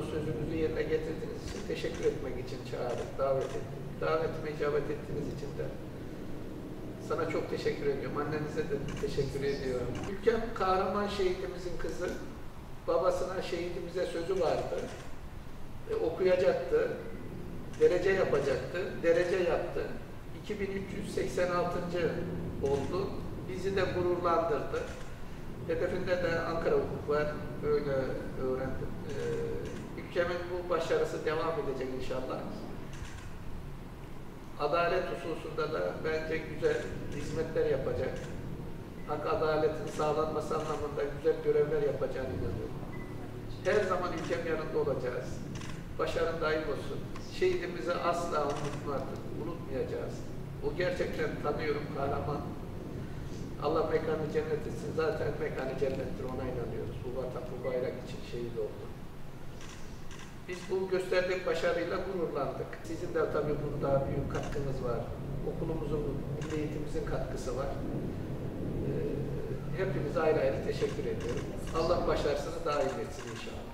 sözünüzü yerine getirdiğiniz için teşekkür etmek için çağırdık, davet ettim. Davetime icabet ettiğiniz için de sana çok teşekkür ediyorum. Annenize de teşekkür ediyorum. Ülkem kahraman şehidimizin kızı. Babasına şehidimize sözü vardı. Okuyacaktı. Derece yapacaktı. Derece yaptı. 2386. oldu. Bizi de gururlandırdı. Hedefinde de Ankara Hukuk var. Öyle öğrendim. Ülkemin bu başarısı devam edecek inşallah. Adalet hususunda da bence güzel hizmetler yapacak. Hak adaletin sağlanması anlamında güzel görevler yapacağını inanıyorum. Her zaman ülkem yanında olacağız. Başarın daim olsun. Şehidimizi asla unutmayacağız. O gerçekten tanıyorum, kahraman. Allah mekanı cennet etsin. Zaten mekanı cennettir, ona inanıyoruz. Bu vatan, bu bayrak için şehit oldu. Biz bu gösterdiği başarıyla gururlandık. Sizin de tabii bunda büyük katkınız var. Okulumuzun, milli eğitimimizin katkısı var. Hepinize ayrı ayrı teşekkür ediyorum. Allah başarısını daim etsin inşallah.